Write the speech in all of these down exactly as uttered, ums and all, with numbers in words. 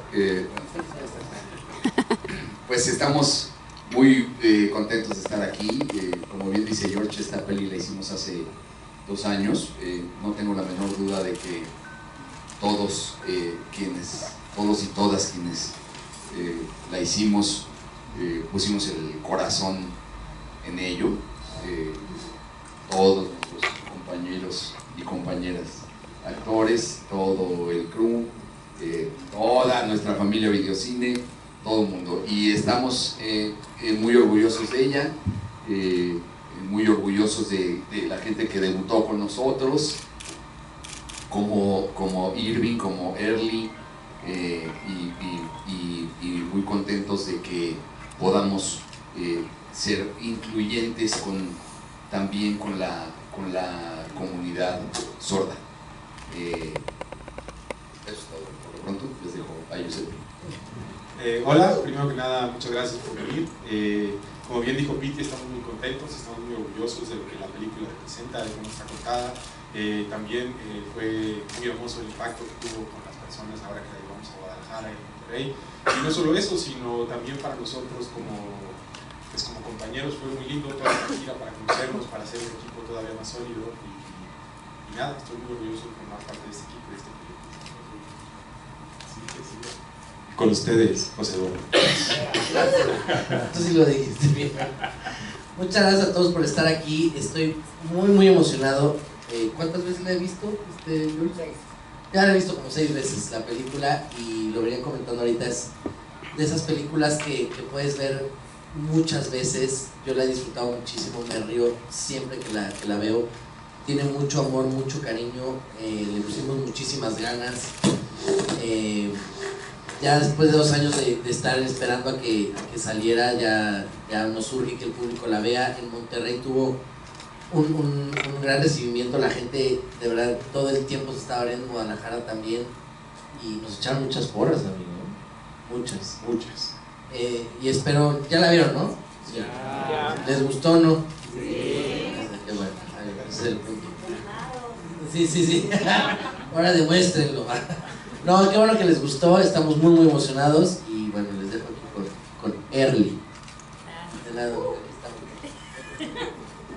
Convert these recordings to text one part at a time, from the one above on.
Eh, pues estamos muy eh, contentos de estar aquí. Eh, como bien dice George, esta peli la hicimos hace dos años. Eh, no tengo la menor duda de que todos eh, quienes, todos y todas quienes eh, la hicimos, eh, pusimos el corazón en ello. Eh, todos nuestros compañeros y compañeras actores, todo el crew, eh, toda nuestra familia Videocine, todo el mundo, y estamos eh, eh, muy orgullosos de ella, eh, muy orgullosos de, de la gente que debutó con nosotros, como, como Irving, como Early, eh, y, y, y, y muy contentos de que podamos eh, ser incluyentes con, también con la, con la comunidad sorda. Eh, eso es todo. Por lo pronto les dejo a Josep. Eh, hola, primero que nada, muchas gracias por venir. Eh, como bien dijo Piti, estamos muy contentos, estamos muy orgullosos de lo que la película representa, de cómo está contada. Eh, también eh, fue muy hermoso el impacto que tuvo con las personas ahora que la llevamos a Guadalajara y a Monterrey. Y no solo eso, sino también para nosotros como, pues como compañeros fue muy lindo toda la gira para conocernos, para hacer un equipo todavía más sólido. Y, y nada, estoy muy orgulloso de formar parte de este equipo, de este proyecto. Sí, que sí. Con ustedes, José Eduardo. Tú sí lo dijiste bien. Muchas gracias a todos por estar aquí. Estoy muy, muy emocionado. Eh, ¿Cuántas veces la he visto? Este, ya la he visto como seis veces la película y lo venía comentando ahorita. Es de esas películas que, que puedes ver muchas veces. Yo la he disfrutado muchísimo, me río siempre que la, que la veo. Tiene mucho amor, mucho cariño. Eh, le pusimos muchísimas ganas. Eh, Ya después de dos años de, de estar esperando a que, a que saliera, ya, ya nos surge que el público la vea. En Monterrey tuvo un, un, un gran recibimiento, la gente de verdad todo el tiempo se estaba abriendo, en Guadalajara también, y nos echaron muchas porras, amigo, ¿no? Muchas. Muchas. Eh, y espero, ya la vieron, ¿no? Ya. ¿Les gustó o no? Sí. Qué bueno, ese es el punto. Sí, sí, sí. Ahora demuéstrenlo. No, qué bueno que les gustó, estamos muy muy emocionados y bueno, les dejo aquí con, con Early. De lado, aquí estamos.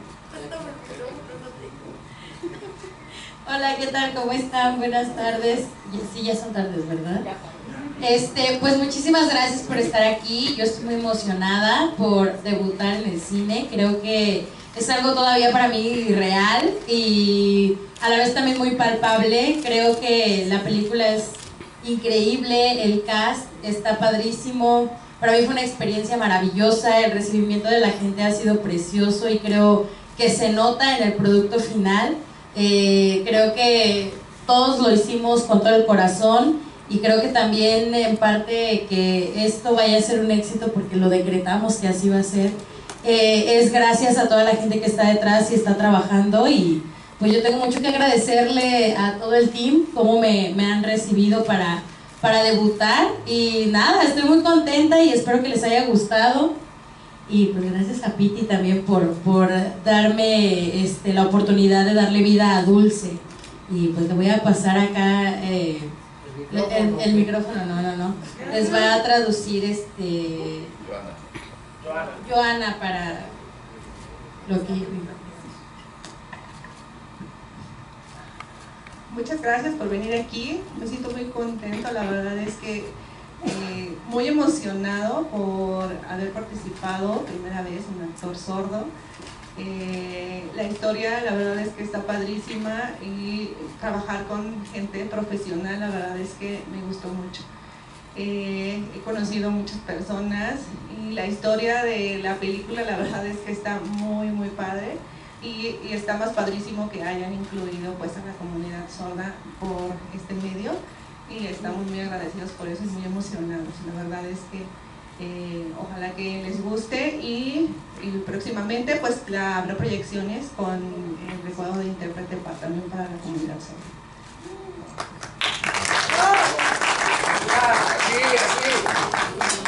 Hola, ¿qué tal? ¿Cómo están? Buenas tardes. Sí, ya son tardes, ¿verdad? Este, pues muchísimas gracias por estar aquí. Yo estoy muy emocionada por debutar en el cine. Creo que es algo todavía para mí real y a la vez también muy palpable. Creo que la película es increíble, el cast está padrísimo. Para mí fue una experiencia maravillosa, el recibimiento de la gente ha sido precioso y creo que se nota en el producto final. Eh, creo que todos lo hicimos con todo el corazón y creo que también en parte que esto vaya a ser un éxito porque lo decretamos que así va a ser. Eh, es gracias a toda la gente que está detrás y está trabajando y pues yo tengo mucho que agradecerle a todo el team cómo me, me han recibido para, para debutar y nada, estoy muy contenta y espero que les haya gustado y pues gracias a Piti también por, por darme este, la oportunidad de darle vida a Dulce y pues le voy a pasar acá eh, el, el, el micrófono, no, no, no, les va a traducir este Joana. Joana para lo que dijo. Muchas gracias por venir aquí, me siento muy contento, la verdad es que eh, muy emocionado por haber participado primera vez en Actor Sordo. Eh, la historia la verdad es que está padrísima y trabajar con gente profesional la verdad es que me gustó mucho. Eh, he conocido muchas personas y la historia de la película la verdad es que está muy muy padre y, y está más padrísimo que hayan incluido pues a la comunidad sorda por este medio y estamos muy agradecidos por eso y muy emocionados. La verdad es que eh, ojalá que les guste y, y próximamente pues la, habrá proyecciones con el recuadro de intérprete para, también para la comunidad sorda. Así, así.